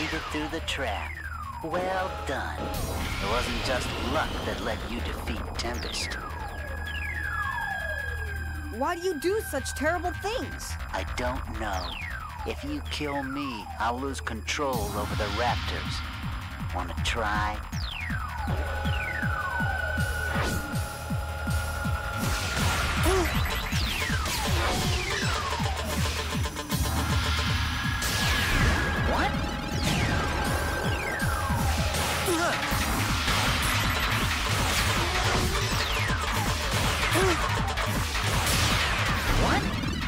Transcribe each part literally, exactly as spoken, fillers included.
made it through the trap. Well done. It wasn't just luck that let you defeat Tempest. Why do you do such terrible things? I don't know. If you kill me, I'll lose control over the raptors. Wanna try? What? What?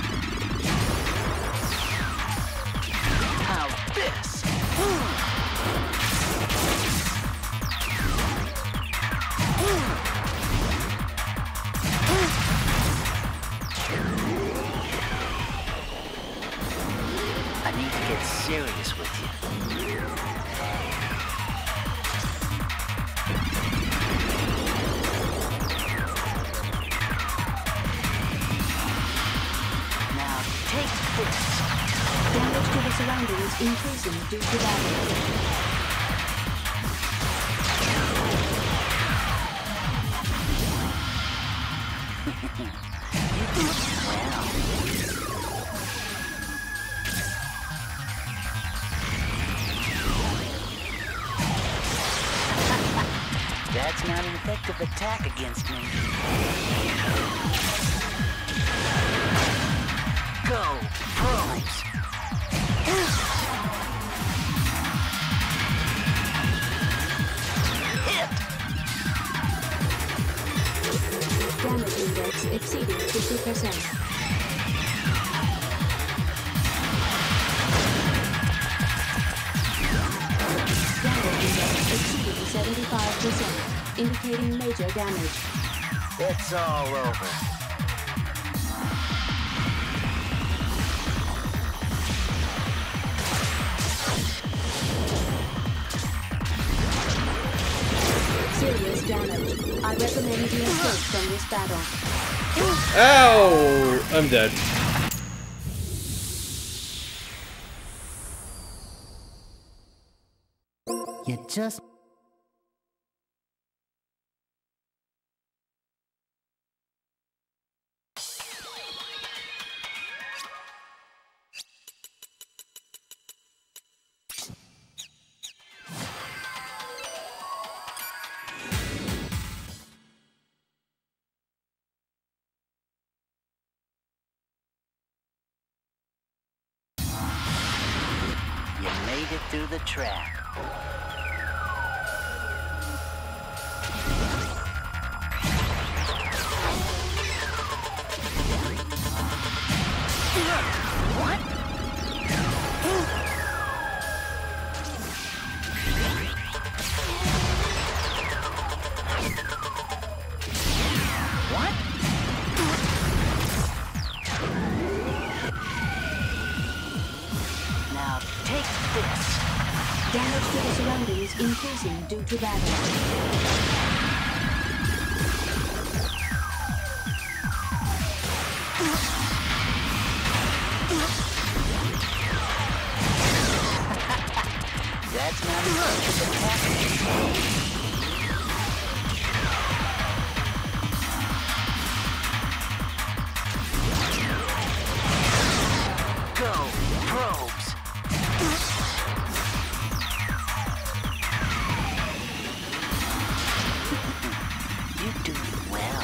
How's this? I need to get serious with you. Now take this. Damage to the surroundings increasing due to damage. You did well. That's not an effective attack against me. Go, pros! Hit! Damage index exceeding fifty percent. Damage index exceeding seventy-five percent, indicating major damage. It's all over. Serious damage. I recommend you escape from this battle. Ow! I'm dead. You just... You made it through the trap. What? What? Now take this. Damage to the surroundings increasing due to battle. That's not an effective attack. Go, probes! You do well.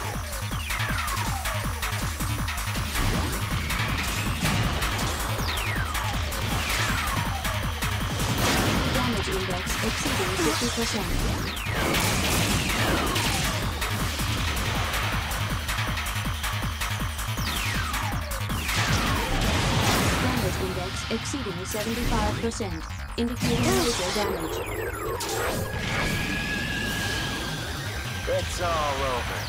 Damage index exceeding fifty percent. Damage index exceeding seventy-five percent, indicating major damage. It's all over.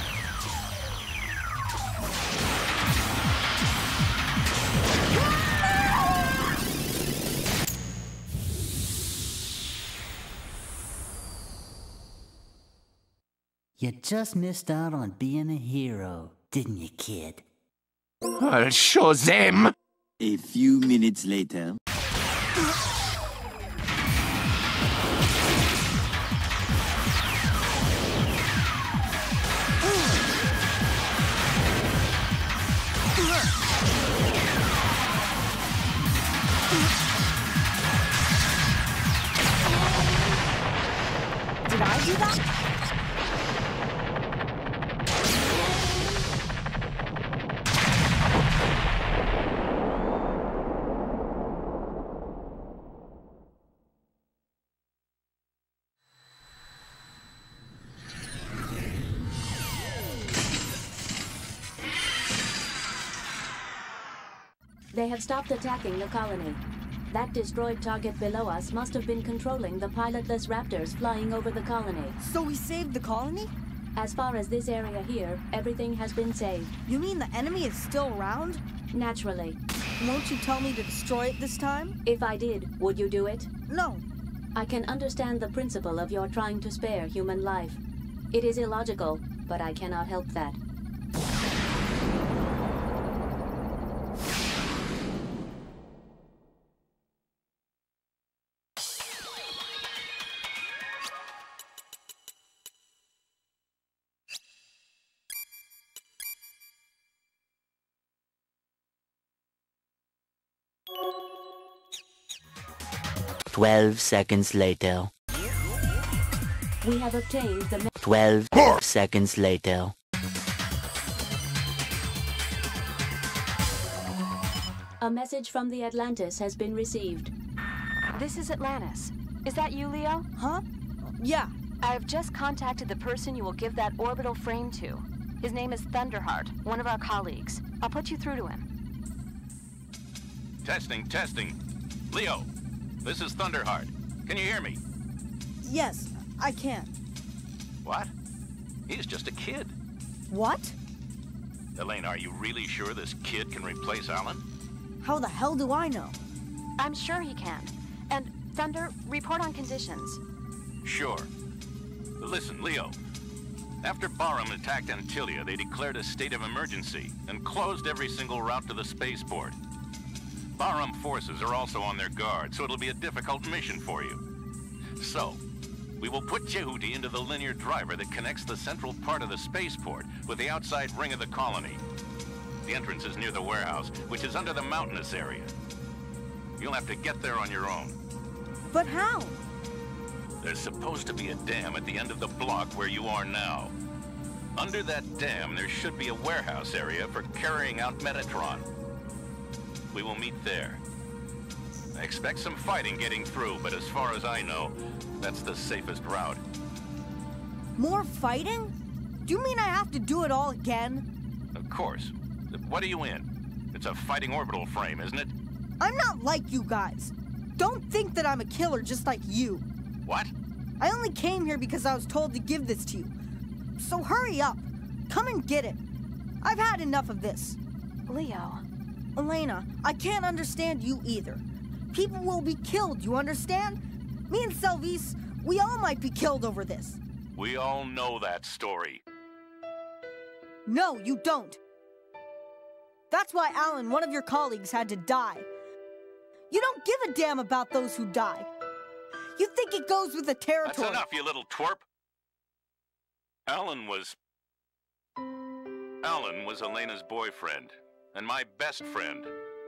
You just missed out on being a hero, didn't you, kid? I'll show them! A few minutes later. They have stopped attacking the colony. That destroyed target below us must have been controlling the pilotless raptors flying over the colony. So we saved the colony? As far as this area here, everything has been saved. You mean the enemy is still around? Naturally. Won't you tell me to destroy it this time? If I did, would you do it? No. I can understand the principle of your trying to spare human life. It is illogical, but I cannot help that. Twelve seconds later. We have obtained the... Twelve seconds later. A message from the Atlantis has been received. This is Atlantis. Is that you, Leo? Huh? Yeah. I've just contacted the person you will give that orbital frame to. His name is Thunderheart, one of our colleagues. I'll put you through to him. Testing, testing. Leo, this is Thunderheart. Can you hear me? Yes, I can. What? He's just a kid. What? Elena, are you really sure this kid can replace Alan? How the hell do I know? I'm sure he can. And, Thunder, report on conditions. Sure. Listen, Leo. After Barham attacked Antillia, they declared a state of emergency and closed every single route to the spaceport. Barham forces are also on their guard, so it'll be a difficult mission for you. So, we will put Jehuti into the linear driver that connects the central part of the spaceport with the outside ring of the colony. The entrance is near the warehouse, which is under the mountainous area. You'll have to get there on your own. But how? There's supposed to be a dam at the end of the block where you are now. Under that dam, there should be a warehouse area for carrying out Metatron. We will meet there. I expect some fighting getting through, but as far as I know, that's the safest route. More fighting? Do you mean I have to do it all again? Of course. What are you in? It's a fighting orbital frame, isn't it? I'm not like you guys. Don't think that I'm a killer just like you. What? I only came here because I was told to give this to you. So hurry up. Come and get it. I've had enough of this. Leo. Elena, I can't understand you either. People will be killed, you understand? Me and Selvis, we all might be killed over this. We all know that story. No, you don't. That's why Alan, one of your colleagues, had to die. You don't give a damn about those who die. You think it goes with the territory. That's enough, you little twerp. Alan was... Alan was Elena's boyfriend, and my best friend.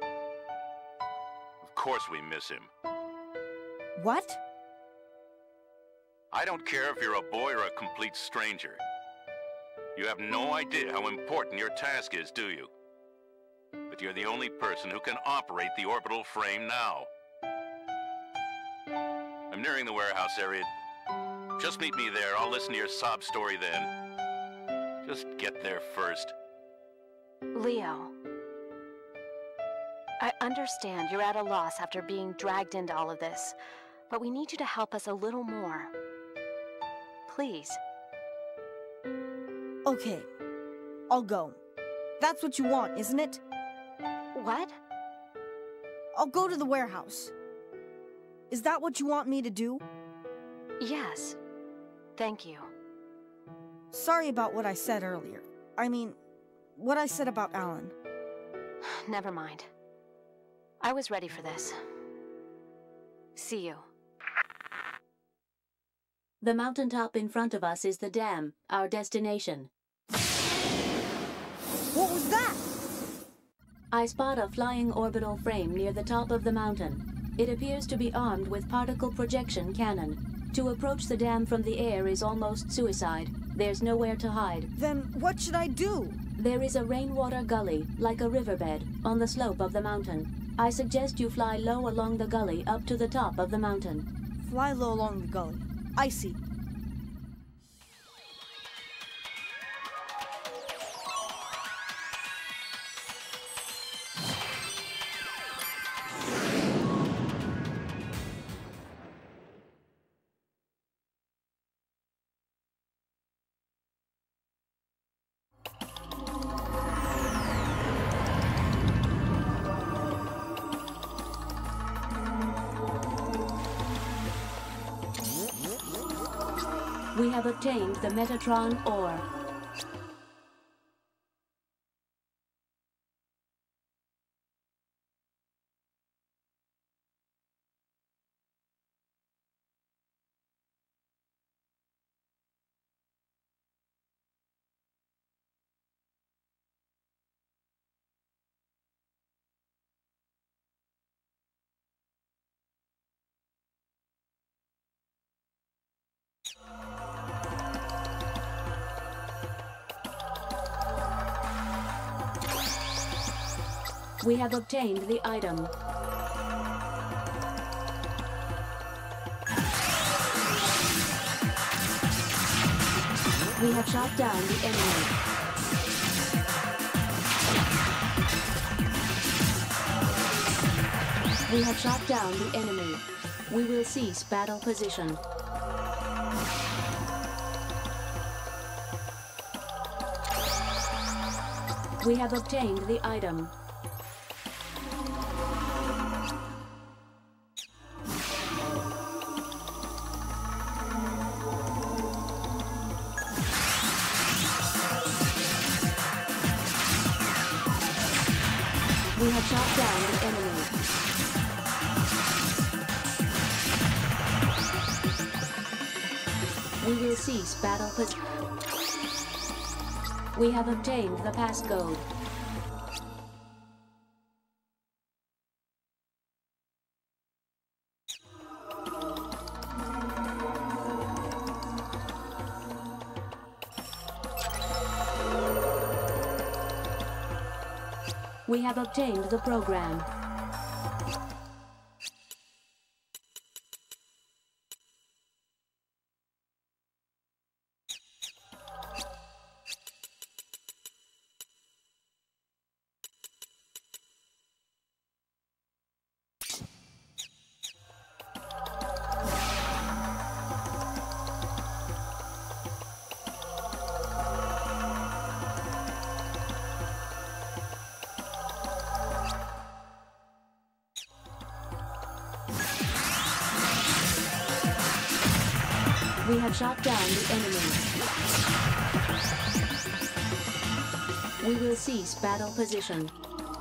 Of course we miss him. What? I don't care if you're a boy or a complete stranger. You have no idea how important your task is, do you? But you're the only person who can operate the orbital frame now. I'm nearing the warehouse area. Just meet me there. I'll listen to your sob story then. Just get there first. Leo. I understand you're at a loss after being dragged into all of this, but we need you to help us a little more. Please. Okay, I'll go. That's what you want, isn't it? What? I'll go to the warehouse. Is that what you want me to do? Yes. Thank you. Sorry about what I said earlier. I mean, what I said about Alan. Never mind. I was ready for this. See you. The mountaintop in front of us is the dam, our destination. What was that? I spot a flying orbital frame near the top of the mountain. It appears to be armed with particle projection cannon. To approach the dam from the air is almost suicide. There's nowhere to hide. Then what should I do? There is a rainwater gully, like a riverbed, on the slope of the mountain. I suggest you fly low along the gully up to the top of the mountain. Fly low along the gully. I see. We have obtained the Metatron ore. We have obtained the item. We have shot down the enemy. We have shot down the enemy. We will cease battle position. We have obtained the item. We have shot down the enemy. We will cease battle position. We have obtained the passcode. We have obtained the program. We have shot down the enemy. We will cease battle position.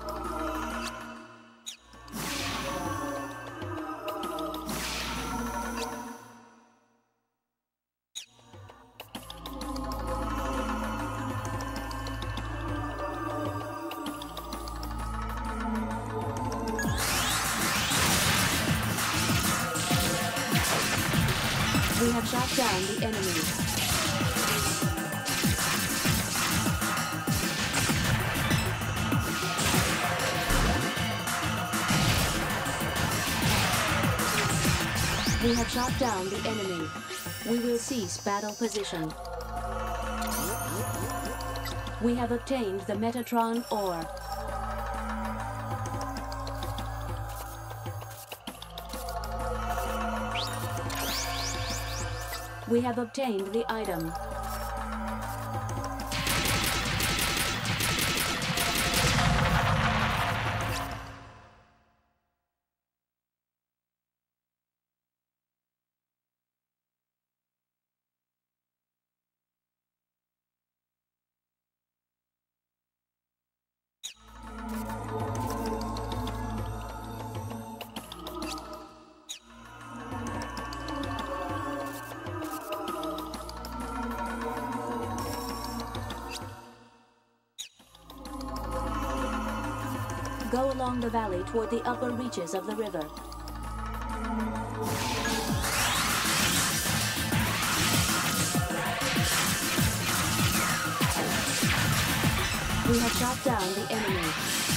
We have shot down the enemy. We have shot down the enemy. We will cease battle position. We have obtained the Metatron ore. We have obtained the item. Go along the valley toward the upper reaches of the river. We have shot down the enemy.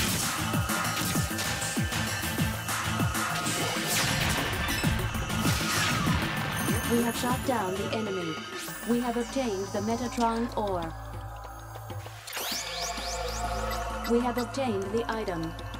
We have shot down the enemy. We have obtained the Metatron ore. We have obtained the item.